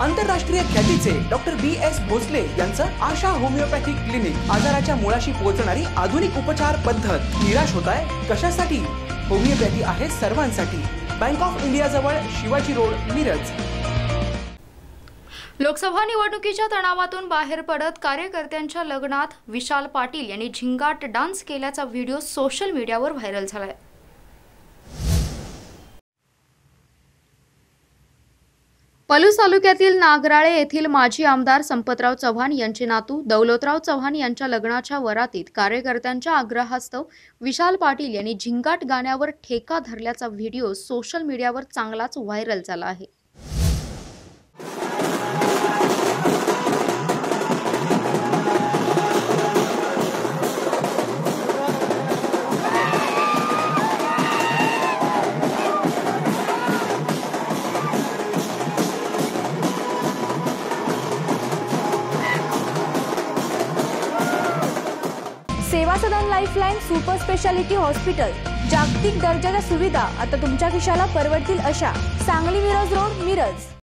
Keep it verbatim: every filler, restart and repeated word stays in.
आंतरराष्ट्रीय ख्यातीचे डॉक्टर बी एस भोसले यांचं आशा होमिओपॅथिक क्लिनिक, आजाराच्या मुळाशी पोहोचणारी आधुनिक उपचार पद्धत। निराश होताय कशासाठी? होमिओपॅथी आहे सर्वांसाठी। बँक ऑफ इंडिया जवळ शिवाजी रोड, मिरज। लोकसभा निवडणुकीच्या तणावातून बाहेर पडत कार्यकर्त्यांच्या लग्नात विशाल पाटील यांनी झिंगाट डान्स केल्याचा व्हिडिओ सोशल मीडियावर व्हायरल झालाय। पलूस तालुक्यातील नागराळे येथील माजी आमदार संपतराव चव्हाण यांचे नातू दौलतराव चव्हाण यांच्या लग्नाच्या वरातीत कार्यकर्त्यांच्या आग्रहास्तव विशाल पाटील यांनी झिंगाट गाण्यावर ठेका धरल्याचा व्हिडिओ सोशल मीडियावर चांगलाच व्हायरल झाला आहे। Seva Sadan lifeline super speciality hospital, जागतिक दर्जाच्या सुविधा आता तुमच्या खिशाला परवडतील अशा। सांगली मिरज रोड, मिरज।